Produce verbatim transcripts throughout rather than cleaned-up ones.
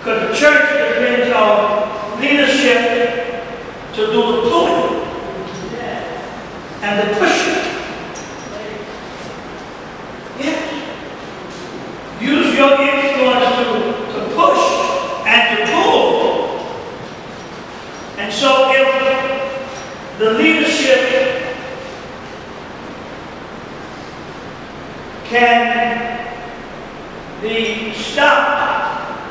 Because the church depends on leadership to do the pulling and the pushing. Yes. Use your influence to, to push and to pull. And so if the leadership can be stopped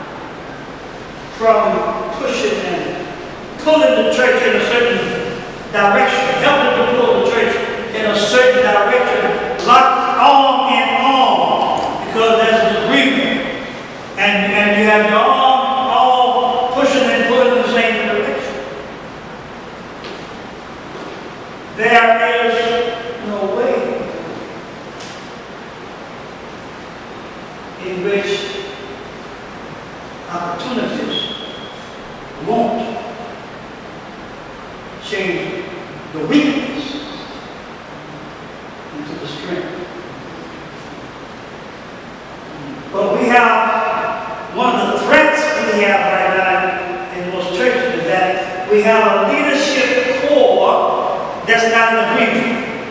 from pushing and pulling the church in a certain direction, helping to pull the church in a certain direction, locked on and on, because there's an agreement, and, and you have your arm all pushing and pulling in the same direction. There is no way in which opportunities won't change the weakness into the strength. But we have, one of the threats we have right now in most churches is that we have a leadership core that's not in agreement.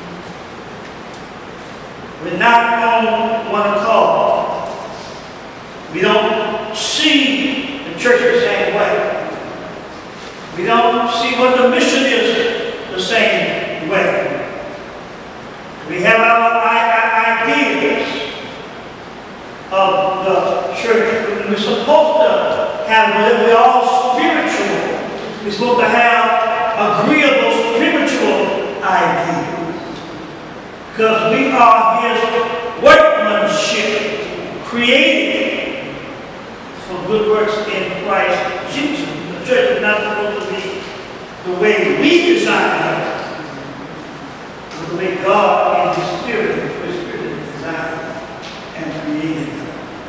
We're not on one accord. We don't see the church the same way. We don't see what the mission is the same way. We have our ideas of the church. We're supposed to have, we're all spiritual. We're supposed to have agreeable spiritual ideas. Because we are His workmanship, created for good works in Christ Jesus. The church is not supposed to be the way we design it, but the way God in His Spirit, His Spirit designed and created it.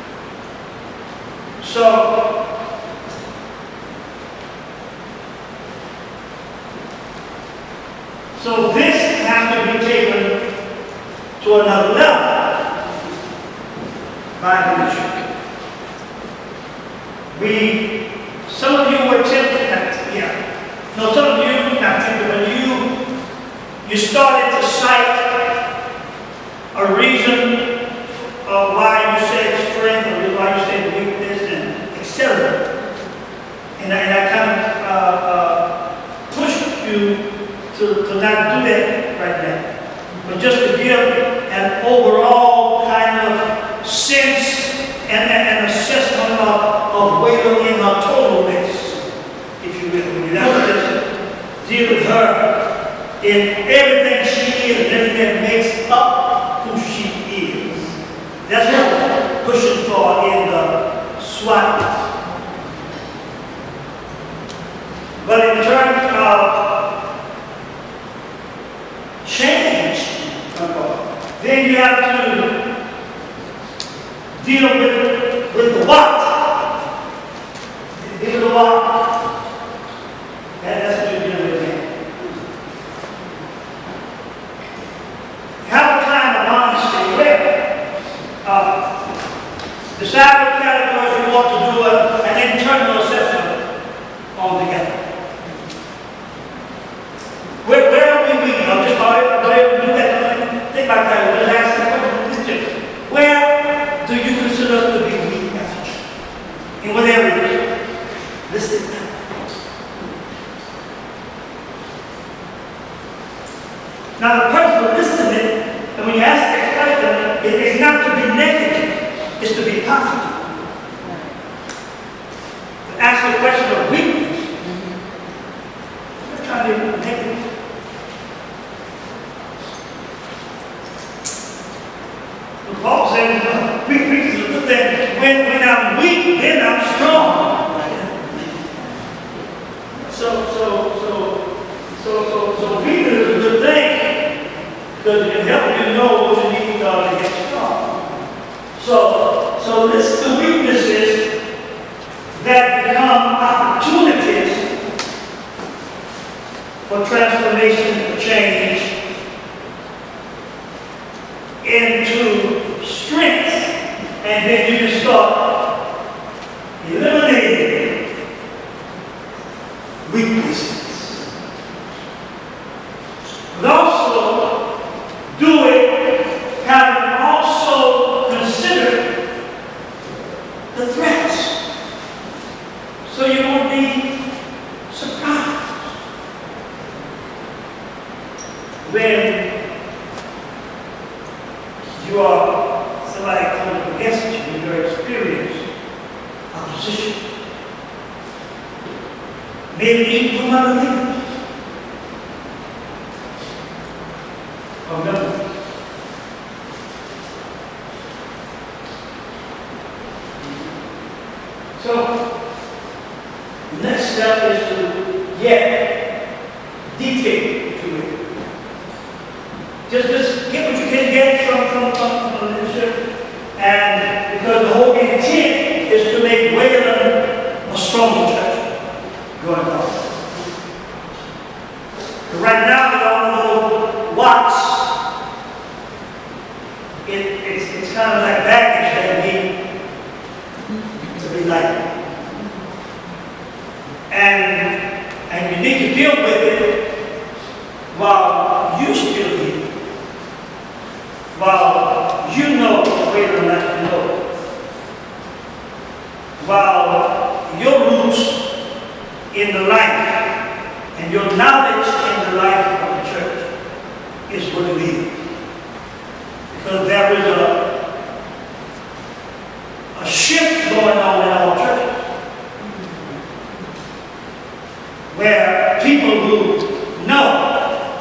So, so this has to be taken to another level by leadership. We, some of you were tempted, yeah. No, some of you, not tempted, but you, you started to cite a reason of why you said strength, or why you said weakness, and et cetera. And, and I kind of uh, uh, pushed you to, to not do that right now, but just to give an overall kind of sense and an assessment of, of Waylon in her totalness, if you will. You have to just deal with her in everything she is and everything that makes up who she is. That's what we're pushing for in the SWOT. But in terms of change, then you have to deal with, with the what. Deal with the what. And that's what you're dealing with now. Have a kind of honesty where uh, decide what categories you want to do a, an internal assessment on together. Where, where are we weak? I'm just going to do that. Think about that. We'll ask the question. Where do you consider us to be weak as a church? In what areas? Listen. Now the purpose of listening, and when you ask that question, it is not to be negative, it's to be positive. To ask the question of weakness, we're trying to be negative. Paul says, weakness is a good thing. When, when I'm weak, then I'm strong. So, so, so, so, so, so weakness is a good thing because it can help you know what you need in order to get strong. So, so this is the weaknesses that become opportunities for transformation, for change, into strength, and then you can start eliminating the threats, so you won't be surprised when you are somebody comes against you in your experience opposition, maybe even from other leaders or members. So, the next step is to get detail, if you will. Just, just get what you can get from, from, from, from the leadership, and because the whole intent is to make Wayland a stronger church going on. But right now, with all those watts, it, it's, it's kind of like baggage that we be like, and and you need to deal with it while you still here, while you know greater than that you know, while your roots in the life and your knowledge in the life of the church is what it is, because there is a a shift going on in our churches where people who know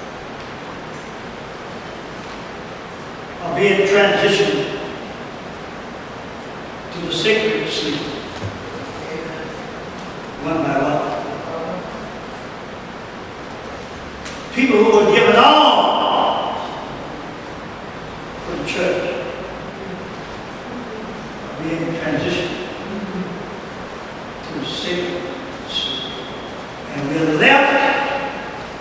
are being transitioned to the sacred sleep one by one. People who are given on for the church being transitioned to sacred sleep. And we're left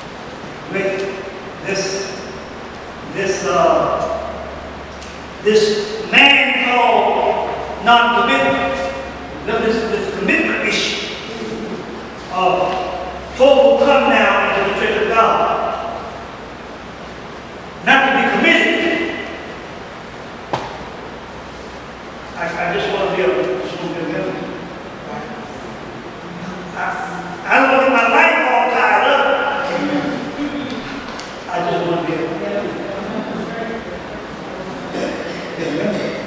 with this, this, uh, this man called non-commitment. This, this commitment issue of folk who come now into the church of God, not to be committed. I just want to be able to just want to be able to. I, I don't want to get my life all tied up. I just want to be able to.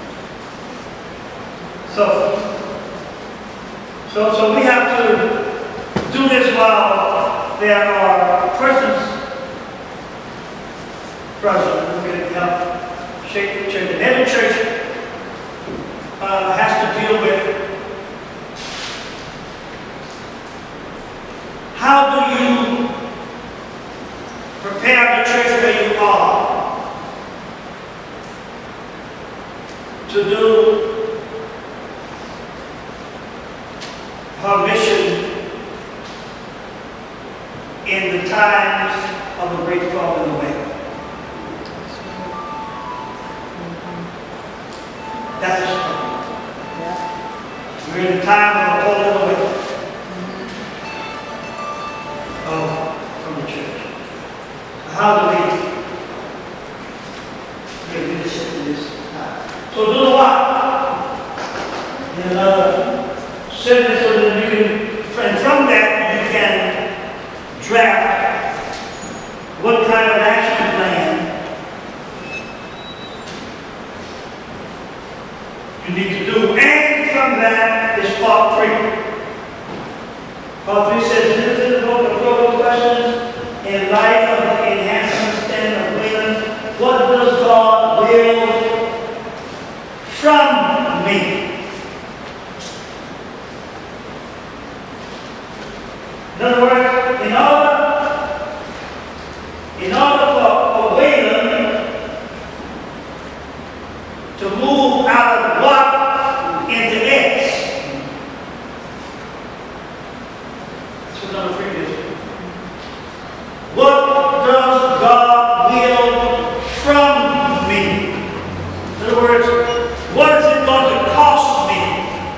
So, so, so we have to do this while there are persons present who can help shape the church. And every church Uh, has to deal with how do you prepare the church where you are to do her mission in the times of a great falling away. That's a struggle. We're in a time of a falling away oh, from the church. How do we get leadership in this time? So do what? In another sentence, so that you can, and from that you can draft what kind of action plan you need to do. And from that is part three. Part three says, this is the book of global questions in light of the enhanced understanding of Wayland. What does God will from me? In other words, in order, in order for, for Wayland to move out of what into X. That's what number three is. What does God will from me? In other words, what is it going to cost me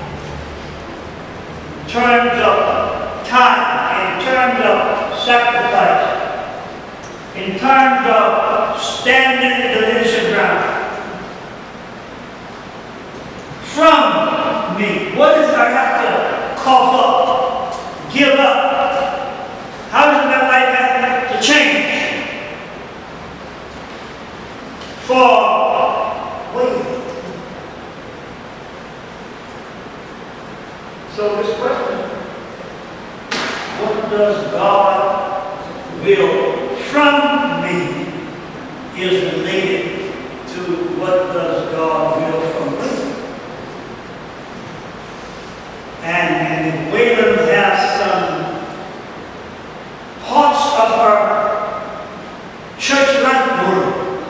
in terms of time, in terms of sacrifice, in terms of standing the leadership ground? From I have to cough up, give up? How does my life have to change? For waiting. So this question, what does God will from me, is related to what does God will from me. And, and if Wayland has some parts of her church life word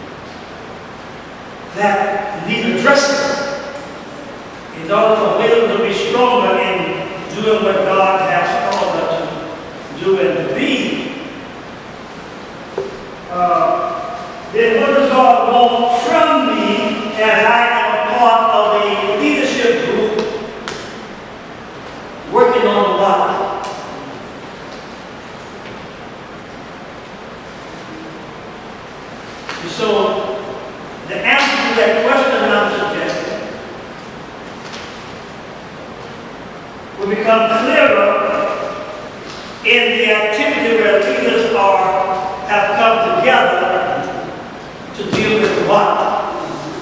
that need addressing in order for Wayland to be stronger in doing what God has called her to do and to be, uh, then what does God want from me as I am a part of a leadership group working on the body? So the answer to that question I'm suggesting will become clearer in the activity where leaders are have come together to deal with what?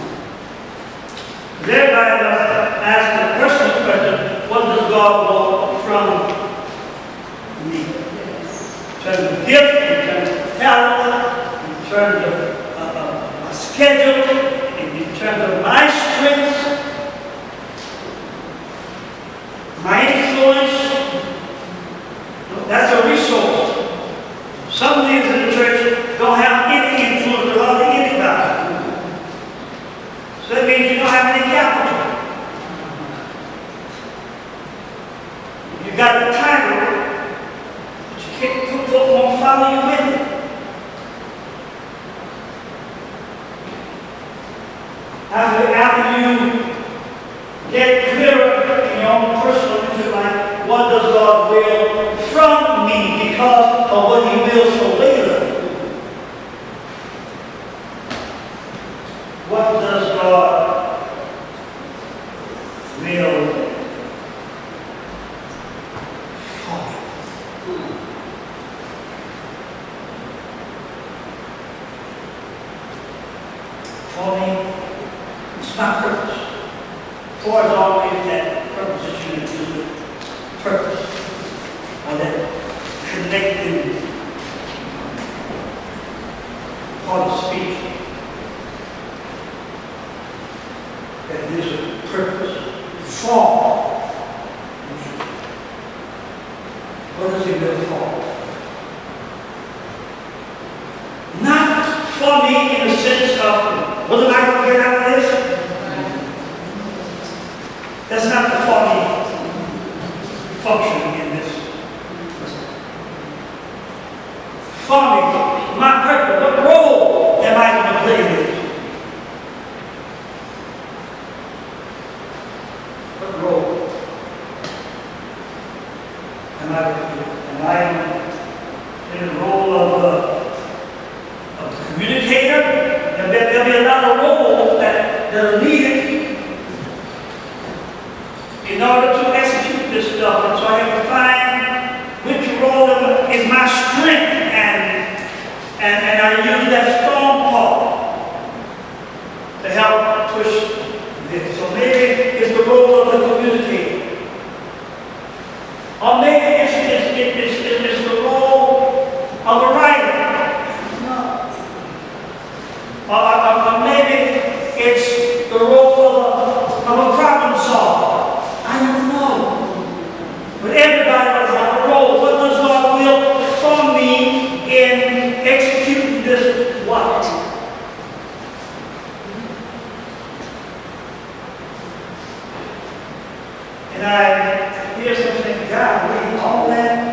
Everybody must ask the personal question, what does God want from me? In terms of gift, in terms of talent, in terms of uh, uh, my schedule, in, in terms of my strengths, my influence. That's a resource. Some leaders in the church don't have any influence with hardly anybody. So that means you don't have any capital. You got the title, but you can't put folk won't follow you with it. After, after you get clearer in your own personal life, what does God will from me because of what He wills for later? What does God will for me? For me, it's my purpose. For is always that preposition that deals with purpose, or that connecting part of speech that is a purpose for me. What does He will for? Not for me in the sense of what am I going to get out of this? That's not the for me function in this. For me, my purpose, what role am I going to play in this? What role am I going to play? Am I in the role of a, of a communicator? And there'll be another role that, that are needed in order to execute this stuff. And so I have to find which role is my strength, and, and, and I use that strong part to help push this. So maybe it's the role of the communicator. Or maybe it's, it's, it's, it's, it's the role of a writer. Or, or, or maybe it's the role of a, of a problem solver. I don't know. But everybody will have a role. What does God will for me in executing this what? And I hear something, God, really, all that?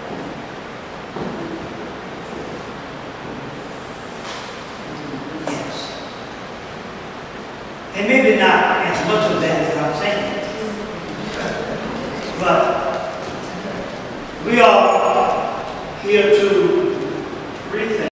Yes. And maybe not as much of that as I'm saying. But we are here to rethink.